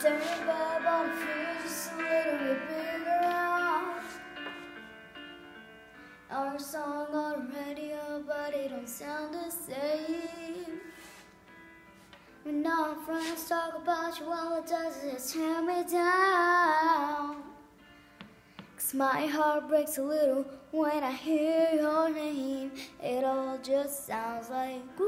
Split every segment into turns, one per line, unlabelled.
Turn up on the fuse just a little bit bigger out. Our song on the radio, but it don't sound the same. When our friends talk about you, all it does is tear me down. 'Cause my heart breaks a little when I hear your name. It all just sounds like ooh,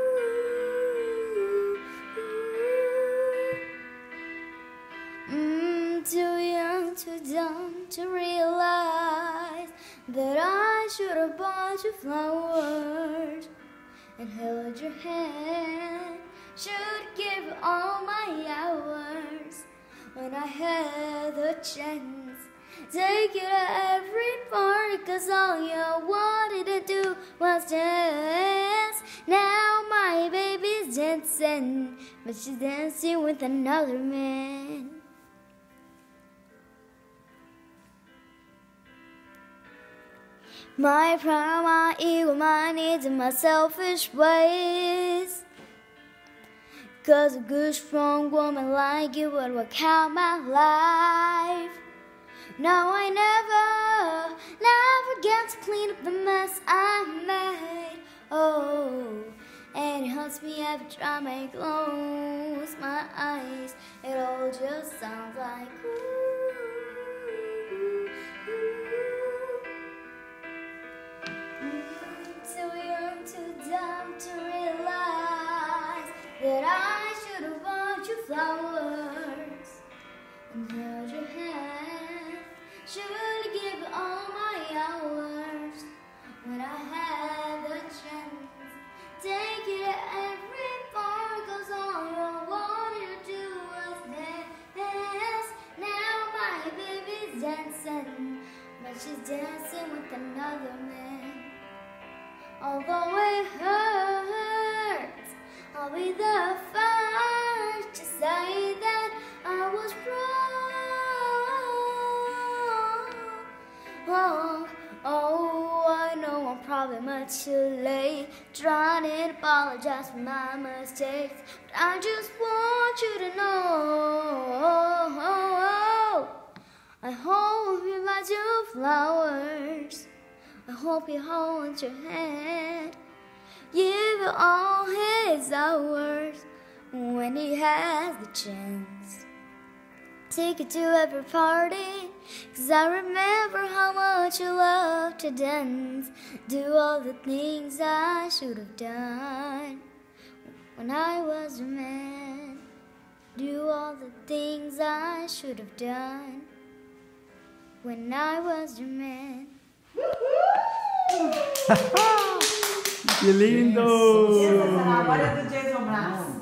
ooh. Too young, too dumb to realize that I should have bought you flowers and held your hand. Should give you all my hours when I had the chance. Take you to every party, 'cause all you wanted to do was dance. Now my baby's dancing, but she's dancing with another man. My pride, my ego, my needs, and my selfish ways. 'Cause a good, strong woman like you would work out my life. Now I never get to clean up the mess I made. Oh, and it hurts me every time I close my eyes. It all just sounds like ooh. Too young, too dumb to realize that I should have bought you flowers and held your hand. Should give you all my hours when I had the chance. Take you to every bar, 'cause all you wanted to do was dance. Now my baby's dancing, but she's dancing with another man. Although it hurts, I'll be the first to say that I was wrong. Oh, I know I'm probably much too late, trying to apologize for my mistakes, but I just want you to know, I hope you buy you flowers. I hope he holds your hand, give you all his hours when he has the chance. Take you to every party, 'cause I remember how much you love to dance. Do all the things I should have done when I was a man. Do all the things I should have done when I was a man.
Que lindo!
Essa será a glória do Jason Mraz.